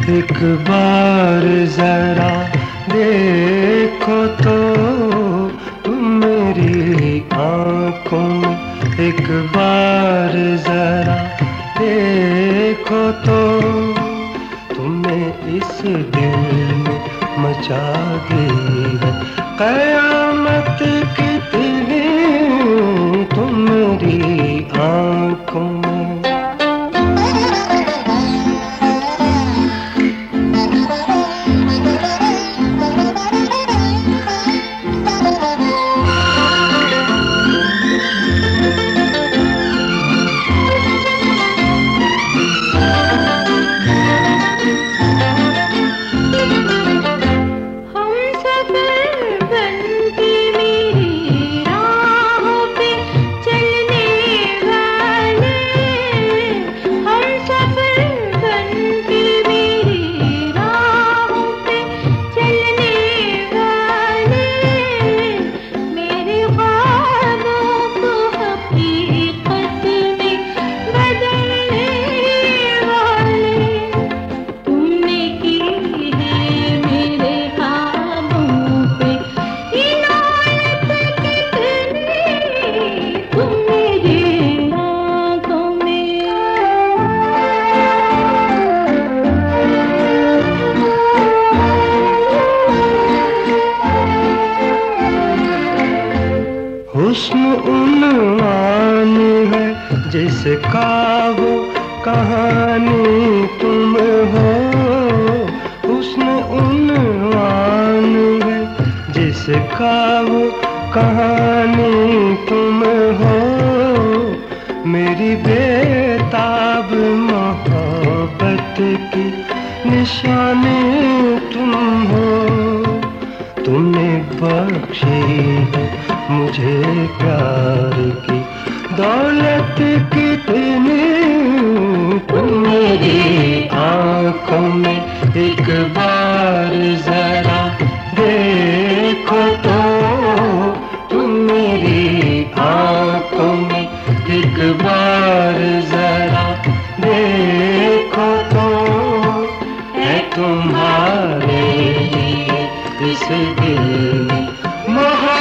एक बार जरा देखो तो तुम मेरी आंखों में, एक बार जरा देखो तो तुमने इस दिल में मचा दी है कयामत कितनी तुम मेरी आंखों में। हुस्न उन्वान है जिसका वो कहानी तुम हो, हुस्न उन्वान है जिसका वो कहानी तुम हो। मेरी बेताब मोहब्बत की निशानी तुम हो। तुमने बख्शी है मुझे प्यार की दौलत कितनी तुम मेरी आंखों में, एक बार जरा देखो तो तुम मेरी आंखों में, एक बार जरा देखो तो है तुम्हारे लिए इस दिल में